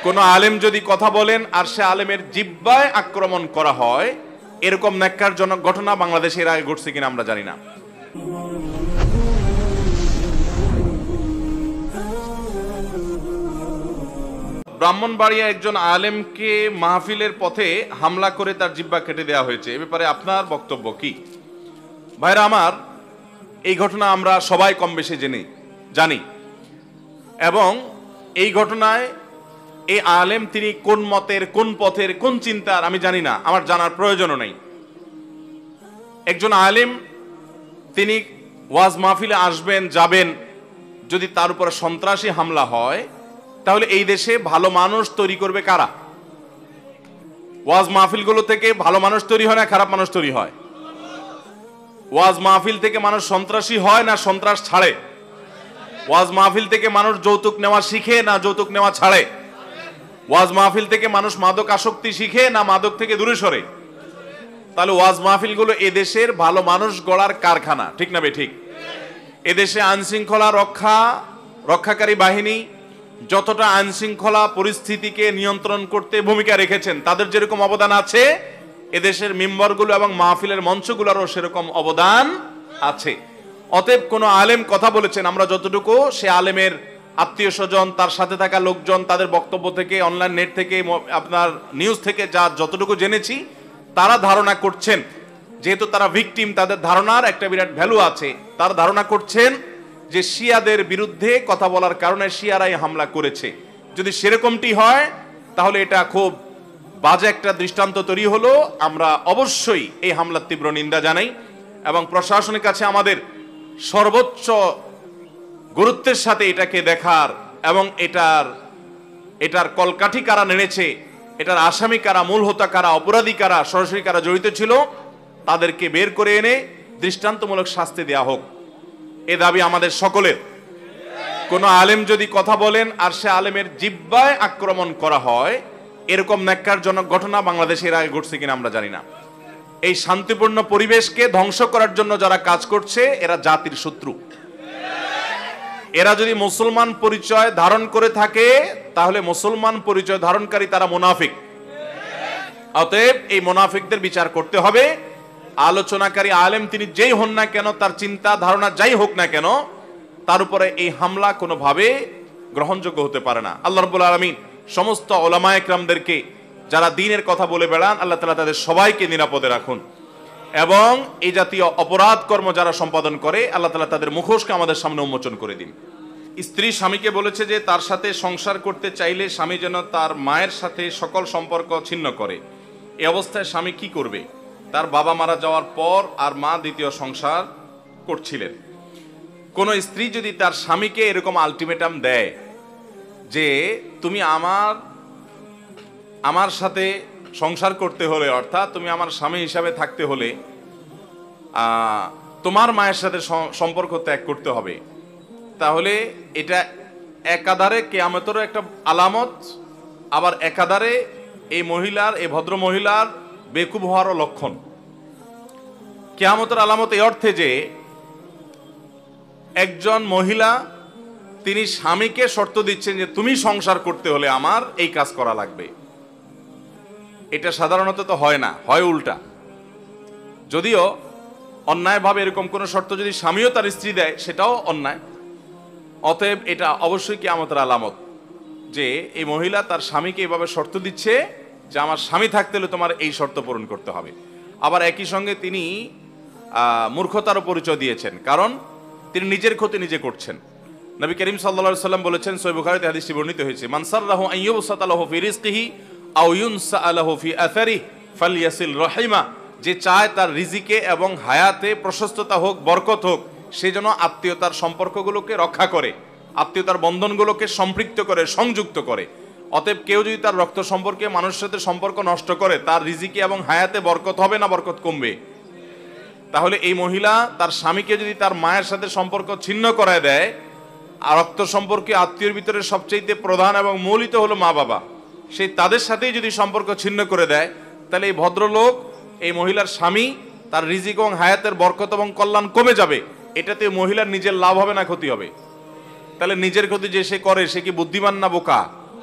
কোনো আলেম যদি কথা বলেন আর সে আলেমের জিহ্বায় আক্রমণ করা হয়, এরকম ন্যাক্কারজনক ঘটনা বাংলাদেশে এর আগে ঘটছে কিনা আমরা জানি না। ব্রাহ্মণবাড়িয়া একজন আলেমকে মাহফিলের পথে হামলা করে তার জিহ্বা কেটে দেওয়া হয়েছে, এ ব্যাপারে আপনার বক্তব্য কি? ভাইরা আমার, এই ঘটনা আমরা সবাই কম বেশি জানি এবং এই ঘটনায় এই আলেম তিনি কোন মতের, কোন পথের, কোন চিন্তার আমি জানি না, আমার জানার প্রয়োজনও নেই। একজন আলেম তিনি ওয়াজ মাহফিলে আসবেন, যাবেন, যদি তার উপর সন্ত্রাসী হামলা হয় তাহলে এই দেশে ভালো মানুষ তৈরি করবে কারা? ওয়াজ মাহফিলগুলো থেকে ভালো মানুষ তৈরি হয় না খারাপ মানুষ তৈরি হয়? ওয়াজ মাহফিল থেকে মানুষ সন্ত্রাসী হয় না সন্ত্রাস ছাড়ে? ওয়াজ মাহফিল থেকে মানুষ যৌতুক নেওয়া শিখে না যৌতুক নেওয়া ছাড়ে? ওয়াজ মাহফিল থেকে মানুষ মাদক আসক্তি শিখে না মাদক থেকে দূরে সরে? তাহলে ওয়াজ মাহফিলগুলো এদেশের ভালো মানুষ গড়ার কারখানা, ঠিক না বেঠিক? এদেশে আইনশৃঙ্খলা রক্ষাকারী বাহিনী যতটা আইনশৃঙ্খলা পরিস্থিতিকে নিয়ন্ত্রণ করতে ভূমিকা রেখেছেন, তাদের যেরকম অবদান আছে, এদেশের মিম্বরগুলো এবং মাহফিলের মঞ্চগুলোরও সেরকম অবদান আছে। অতএব কোনো আলেম কথা বলেছেন, আমরা যতটুকু সে আলেমের আত্মীয় স্বজন, তার সাথে থাকা লোকজন, তাদের বক্তব্য থেকে, অনলাইন নেট থেকে, আপনার নিউজ থেকে যতটুকু জেনেছি, তারা ধারণা করছেন, যেহেতু তারা ভিকটিম, তাদের ধারণার একটা বিরাট ভ্যালু আছে, তারা ধারণা করছেন যে শিয়াদের বিরুদ্ধে কথা বলার কারণে শিয়ারাই হামলা করেছে। যদি সেরকমটি হয় তাহলে এটা খুব বাজে একটা দৃষ্টান্ত তৈরি হলো। আমরা অবশ্যই এই হামলার তীব্র নিন্দা জানাই এবং প্রশাসনের কাছে আমাদের সর্বোচ্চ গুরুত্বের সাথে এটাকে দেখার এবং এটার কলকাঠি কারা নেড়েছে, এটার আসামি কারা, মূল হোতা কারা, অপরাধী কারা, সরাসরি কারা জড়িত ছিল, তাদেরকে বের করে এনে দৃষ্টান্তমূলক শাস্তি দেয়া হোক, এ দাবি আমাদের সকলের। কোন আলেম যদি কথা বলেন আর সে আলেমের জিহ্বায় আক্রমণ করা হয়, এরকম ন্যাক্কারজনক ঘটনা বাংলাদেশে এর আগে ঘটছে কিনা আমরা জানি না। এই শান্তিপূর্ণ পরিবেশকে ধ্বংস করার জন্য যারা কাজ করছে, এরা জাতির শত্রু। এরা যদি মুসলমান পরিচয় ধারণ করে থাকে তাহলে মুসলমান পরিচয় ধারণকারী তারা মুনাফিক। অতএব এই মুনাফিকদের বিচার করতে হবে। আলোচনাকারী আলেম তিনি যেই হন না কেন, তার চিন্তা ধারণা যাই হোক না কেন, তার উপরে এই হামলা কোনোভাবে গ্রহণযোগ্য হতে পারে না। আল্লাহ রাব্বুল আলামিন সমস্ত উলামায়ে কেরামদেরকে যারা দ্বীনের কথা বলে বেড়ান, আল্লাহ তাআলা তাদের সবাইকে নিরাপদে রাখুন এবং এই জাতীয় অপরাধ কর্ম যারা সম্পাদন করে, আল্লাহ তাআলা তাদের মুখোশকে আমাদের সামনে উন্মোচন করে দিন। স্ত্রী স্বামীকে বলেছে যে তার সাথে সংসার করতে চাইলে স্বামী যেন তার মায়ের সাথে সকল সম্পর্ক ছিন্ন করে। এই অবস্থায় স্বামী কি করবে? তার বাবা মারা যাওয়ার পর আর মা দ্বিতীয় সংসার করছিলেন। কোন স্ত্রী যদি তার স্বামীকে এরকম আলটিমেটাম দেয় যে তুমি আমার সাথে সংসার করতে হলে, অর্থাৎ তুমি আমার স্বামী হিসাবে থাকতে হলে তোমার মায়ের সাথে সম্পর্ক ত্যাগ করতে হবে, তাহলে এটা একাধারে কিয়ামতেরও একটা আলামত, আবার একাধারে এই ভদ্র মহিলার বেকুব হওয়ারও লক্ষণ। কিয়ামতের আলামত এই অর্থে যে একজন মহিলা তিনি স্বামীকে শর্ত দিচ্ছেন যে তুমি সংসার করতে হলে আমার এই কাজ করা লাগবে। এটা সাধারণত তো হয় না, হয় উল্টা। যদিও অন্যায়ভাবে এরকম কোন শর্ত যদি স্বামীও তার স্ত্রী দেয় সেটাও অন্যায়। অতএব এটা অবশ্যই কিয়ামতের আলামত যে এই মহিলা তার স্বামীকে এভাবে শর্ত দিচ্ছে যে আমার স্বামী থাকতে হলে তোমার এই শর্ত পূরণ করতে হবে। আবার একই সঙ্গে তিনি মূর্খতারও পরিচয় দিয়েছেন, কারণ তিনি নিজের ক্ষতি নিজে করছেন। নবী করিম সাল্লাল্লাহু আলাইহি ওয়াসাল্লাম বলেছেন, সহিহ বুখারীতে হাদিসটি বর্ণিত হয়েছে, মান সাররাহু আন ইউবসাতা লাহু ফি রিজকিহি আও ইউনসা লাহু ফি আসারিহি ফালইয়াসিল রাহিমা, যে চায় তার রিজিকে এবং হায়াতে প্রশস্ততা হোক, বরকত হোক, সে যেন আত্মীয়তার সম্পর্কগুলোকে রক্ষা করে, আত্মীয়তার বন্ধনগুলোকে সম্পৃক্ত করে, সংযুক্ত করে। অতএব কেউ যদি তার রক্ত সম্পর্কে মানুষের সাথে সম্পর্ক নষ্ট করে, তার রিজিকে এবং হায়াতে বরকত হবে না বরকত কমবে? তাহলে এই মহিলা তার স্বামীকে যদি তার মায়ের সাথে সম্পর্ক ছিন্ন করায় দেয়, আর রক্ত সম্পর্কে আত্মীয়র ভিতরে সবচেয়ে প্রধান এবং মৌলিক হলো মা বাবা, সেই তাদের সাথেই যদি সম্পর্ক ছিন্ন করে দেয়, তাহলে এই ভদ্রলোক, এই মহিলার স্বামী, তার রিজিক এবং হায়াতের বরকত এবং কল্যাণ কমে যাবে। এটাতে মহিলার নিজের লাভ হবে না ক্ষতি হবে? তাহলে নিজের ক্ষতি যে সে করে, সে কি বুদ্ধিমান না বোকা?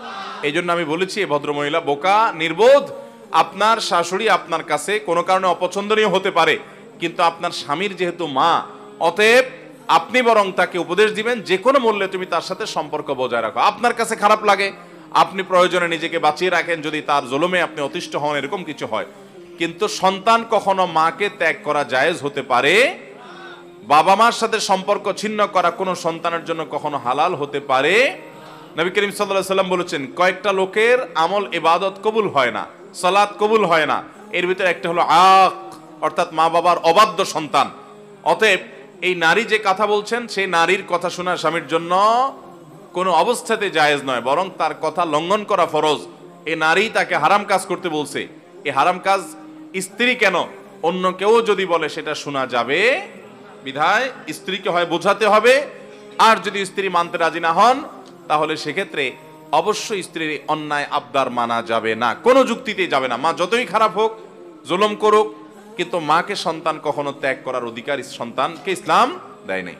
এই জন্য আমি বলেছি এই ভদ্রমহিলা বোকা, নির্বোধ। আপনার শাশুড়ি আপনার কাছে কোনো কারণে অপছন্দনীয় হতে পারে, কিন্তু আপনার স্বামীর যেহেতু মা, অতএব আপনি বরং তাকে উপদেশ দিবেন যে কোনো মূল্যে তুমি তার সাথে সম্পর্ক বজায় রাখো। আপনার কাছে খারাপ লাগে, আপনি প্রয়োজনে নিজেকে বাঁচিয়ে রাখেন যদি তার জুলুমে আপনি অতিষ্ঠ হন, এরকম কিছু হয়। কিন্তু সন্তান কখনো মাকে ত্যাগ করা জায়েজ হতে পারে, বাবা মার সাথে সম্পর্ক ছিন্ন করা কোনো সন্তানের জন্য কখনো হালাল হতে পারে। নবী করিম সাল্লাল্লাহু আলাইহি ওয়াসাল্লাম বলেছেন, কয়েকটা লোকের আমল ইবাদত কবুল হয় না, সালাত কবুল হয় না, এর ভিতরে একটা হলো আক, অর্থাৎ মা বাবার অবাধ্য সন্তান। অতএব এই নারী যে কথা বলছেন, সেই নারীর কথা শোনা স্বামীর জন্য কোনো অবস্থাতে জায়েজ নয়, বরং তার কথা লঙ্ঘন করা ফরজ। এই নারী তাকে হারাম কাজ করতে বলছে, এই হারাম কাজ স্ত্রী কেন, অন্য কেউ যদি বলে সেটা শোনা যাবে, বিধায় স্ত্রীকে হয় বোঝাতে হবে। আর যদি স্ত্রী মানতে রাজি না হন, তাহলে সেক্ষেত্রে অবশ্যই স্ত্রীর অন্যায় আবদার মানা যাবে না, কোনো যুক্তিতেই যাবে না। মা যতই খারাপ হোক, জুলুম করুক, কিন্তু মাকে সন্তান কখনো ত্যাগ করার অধিকার সন্তানকে ইসলাম দেয় নাই।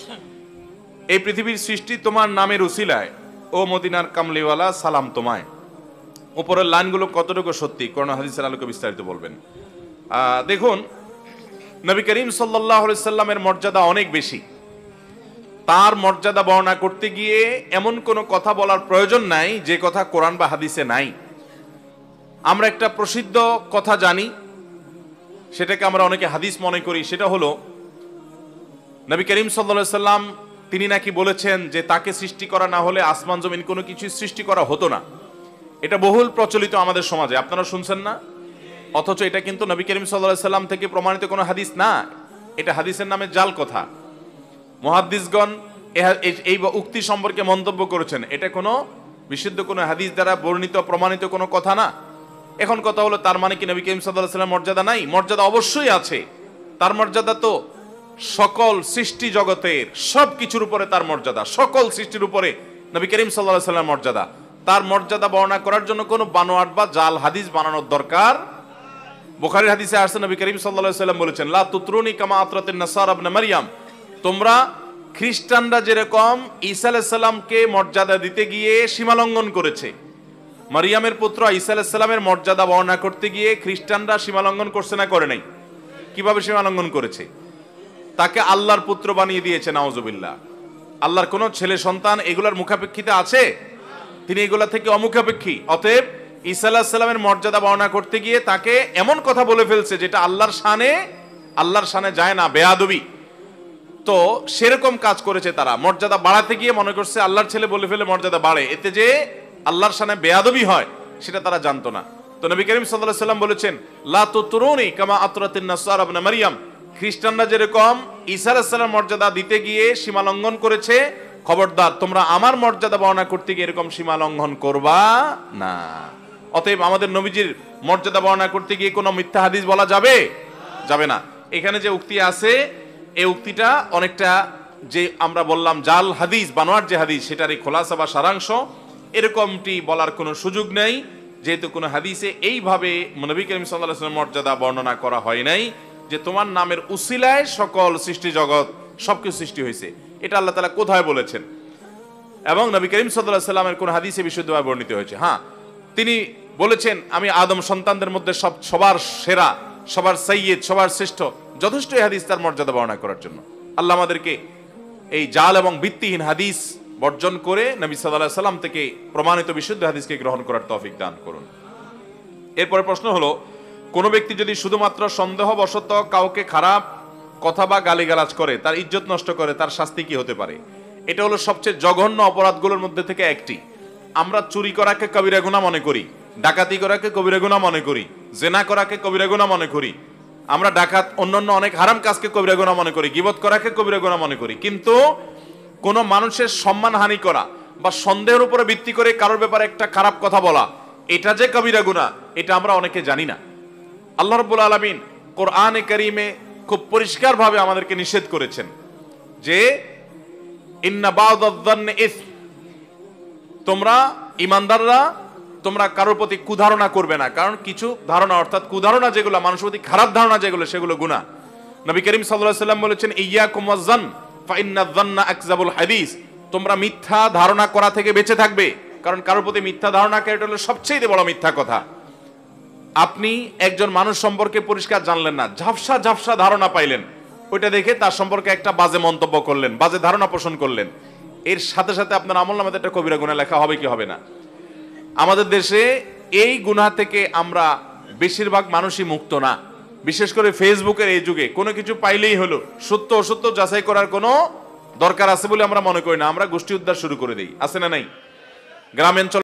এই পৃথিবীর সৃষ্টি তোমার নামের উসিলায়, ও মদিনার কামলিওয়ালা সালাম তোমায়। উপরের লাইনগুলো কতটুকু সত্যি কোরআন হাদিসের আলোকে বিস্তারিত বলবেন। দেখুন, নবী করিম সাল্লাল্লাহু আলাইহি সাল্লামের মর্যাদা অনেক বেশি। তার মর্যাদা বর্ণনা করতে গিয়ে এমন কোনো কথা বলার প্রয়োজন নাই যে কথা কোরআন বা হাদিসে নাই। আমরা একটা প্রসিদ্ধ কথা জানি, সেটাকে আমরা অনেকে হাদিস মনে করি। সেটা হলো নবী করিম সাল্লাল্লাহু আলাইহি সাল্লাম তিনি নাকি বলেছেন যে তাকে সৃষ্টি করা না হলে আসমান জমিন কোনো কিছু সৃষ্টি করা হতো না। এটা বহুল প্রচলিত আমাদের সমাজে, আপনারা শুনছেন না? অথচ এটা কিন্তু নবী করিম সাল্লাল্লাহু আলাইহি সাল্লাম থেকে প্রমাণিত কোনো হাদিস না, এটা হাদিসের নামে জাল কথা। মুহাদ্দিসগণ এই উক্তি সম্পর্কে মন্তব্য করেছেন, এটা কোনো বিশুদ্ধ কোনো হাদিস দ্বারা বর্ণিত প্রমাণিত কোনো কথা না। এখন কথা হলো, তার মানে কি নবী করিম সাল্লাল্লাহু আলাইহি সাল্লামের মর্যাদা নাই? মর্যাদা অবশ্যই আছে। তার মর্যাদা তো সকল সৃষ্টি জগতের সব কিছুর উপরে তার মর্যাদা, সকল সৃষ্টির উপরে নবী করিম সাল্লাল্লাহু আলাইহি সাল্লামের মর্যাদা। তার মর্যাদা বর্ণনা করার জন্য কোনো বানোয়াট বা জাল হাদিস বানানোর দরকার। বুখারীর হাদিসে আসছে, নবী করিম সাল্লাল্লাহু আলাইহি সাল্লাম বলেছেন, লা তুতরুনি কামা আতরাতিন নাসারা ইবনে মারইয়াম। তোমরা খ্রিস্টানরা যেরকম ঈসা আলাইহিস সালামকে মর্যাদা দিতে গিয়ে সীমালঙ্ঘন করেছে, মারিয়ামের পুত্র ঈসা আলাইহিস সালামের মর্যাদা বর্ণনা করতে গিয়ে খ্রিস্টানরা সীমালঙ্ঘন করছে না করে নাই? কিভাবে সীমালঙ্ঘন করেছে? তাকে আল্লাহর পুত্র বানিয়ে দিয়েছে, নাউজুবিল্লাহ। আল্লাহর কোন ছেলে সন্তান এগুলার মুখাপেক্ষিতে আছে? তিনি এগুলা থেকে অমুখাপেক্ষী। অতএব ঈসা আলাইহিস সালামের মর্যাদা বর্ণনা করতে গিয়ে তাকে এমন কথা বলে ফেলছে যেটা আল্লাহর শানে যায় না, বেয়াদবি। তো সেরকম কাজ করেছে তারা, মর্যাদা বাড়াতে গিয়ে মনে করছে আল্লাহর ছেলে বলে ফেলে মর্যাদা বাড়ে, এতে যে আল্লাহর শানে বেয়াদবি হয় সেটা তারা জানতো না। তো নবী করিম সাল্লাল্লাহু আলাইহি সাল্লাম বলেছেন, লা তুতরুনি কামা আতরাতিন নাসারা ইবনে মারইয়াম। খ্রিস্টানরা যেরকম ঈসা আলাইহিস সালামের মর্যাদা দিতে গিয়ে সীমা লঙ্ঘন করেছে, খবরদার তোমরা আমার মর্যাদা বর্ণনা করতে গিয়ে এরকম সীমা লঙ্ঘন করবা না। অতএব আমাদের নবীজির মর্যাদা বর্ণনা করতে গিয়ে কোনো মিথ্যা হাদিস বলা যাবে না। এখানে যে উক্তি আছে, এই উক্তিটা অনেকটা যে আমরা বললাম জাল হাদিস, বানোয়ার যে হাদিস, সেটারই খোলাসা বা সারাংশ। এরকমটি বলার কোনো সুযোগ নেই, যেহেতু কোনো হাদিসে এইভাবে নবী করিম সাল্লাল্লাহু আলাইহি ওয়াসাল্লামের মর্যাদা বর্ণনা করা হয় নাই যে তোমার নামের উসিলায় সকল সৃষ্টি জগৎ সবকিছু সৃষ্টি হয়েছে। এটা আল্লাহ তাআলা কোথায় বলেছেন? এবং নবী করিম সাল্লাল্লাহু আলাইহি ওয়াসাল্লামের কোন হাদিসে বিশুদ্ধভাবে বর্ণিত হয়েছে? হ্যাঁ, তিনি বলেছেন, আমি আদম সন্তানদের মধ্যে সবার সেরা, সবার সাইয়্যিদ, সবার শ্রেষ্ঠ। যথেষ্ট এই হাদিস তার মর্যাদা বর্ণনা করার জন্য। আল্লাহ আমাদেরকে এই জাল এবং ভিত্তিহীন হাদিস বর্জন করে নবী সাল্লাল্লাহু আলাইহি ওয়াসাল্লাম থেকে প্রমাণিত বিশুদ্ধ হাদিসকে গ্রহণ করার তৌফিক দান করুন। এরপরে প্রশ্ন হলো, কোন ব্যক্তি যদি শুধুমাত্র সন্দেহবশত কাউকে খারাপ কথা বা গালিগালাজ করে, তার ইজ্জত নষ্ট করে, তার শাস্তি কি হতে পারে? এটা হলো সবচেয়ে জঘন্য অপরাধগুলোর মধ্যে থেকে একটি। আমরা চুরি করাকে কবিরা গুনাহ মনে করি, ডাকাতি করাকে কবিরা গুনাহ মনে করি, জেনা করাকে কবিরা গুনাহ মনে করি, আমরা ডাকাত অন্যান্য অনেক হারাম কাজকে কবিরা গুনাহ মনে করি, গীবত করাকে কবিরা গুনাহ মনে করি। কিন্তু কোন মানুষের সম্মানহানি করা বা সন্দেহের উপরে ভিত্তি করে কারোর ব্যাপারে একটা খারাপ কথা বলা, এটা যে কবিরা গুনাহ, এটা আমরা অনেকে জানি না। আল্লাহ রাব্বুল আলামিন কোরআনে কারীমে খুব পরিষ্কারভাবে আমাদেরকে নিষেধ করেছেন যে ইন্না বা'দায-যান্নি ইসম, তোমরা ঈমানদাররা তোমরা কারোর প্রতি কুধারণা করবে না, কারণ কিছু ধারণা অর্থাৎ কুধারণা যেগুলো, মানুষের প্রতি খারাপ ধারণা যেগুলো, সেগুলো গুনাহ। নবী করিম সাল্লাল্লাহু আলাইহি ওয়াসাল্লাম বলেছেন, ইয়্যাকুম ওয়ায-যান্ন ফা ইন্নায-যান্না আকযাবুল হাদিস, তোমরা মিথ্যা ধারণা করা থেকে বেঁচে থাকবে, কারণ কারোর প্রতি মিথ্যা ধারণা এটা হলো সবচেয়ে বড় মিথ্যা কথা। আপনি একজন মানুষ সম্পর্কে পরিষ্কার জানলেন না, ঝাপসা ঝাপসা ধারণা পাইলেন, ওইটা দেখে তার সম্পর্কে একটা বাজে মন্তব্য করলেন, বাজে ধারণা পোষণ করলেন, এর সাথে সাথে আপনার আমলনামাতে একটা কবিরা গুনাহ লেখা হবে কি হবে না? আমাদের দেশে এই গুনাহ থেকে আমরা বেশিরভাগ মানুষই মুক্ত না। বিশেষ করে ফেসবুকের এই যুগে কোনো কিছু পাইলেই হলো, সত্য অসত্য যাচাই করার কোনো দরকার আছে বলে আমরা মনে করি না, আমরা গোষ্ঠী উদ্ধার শুরু করে দিই, আছে না নাই? গ্রামাঞ্চল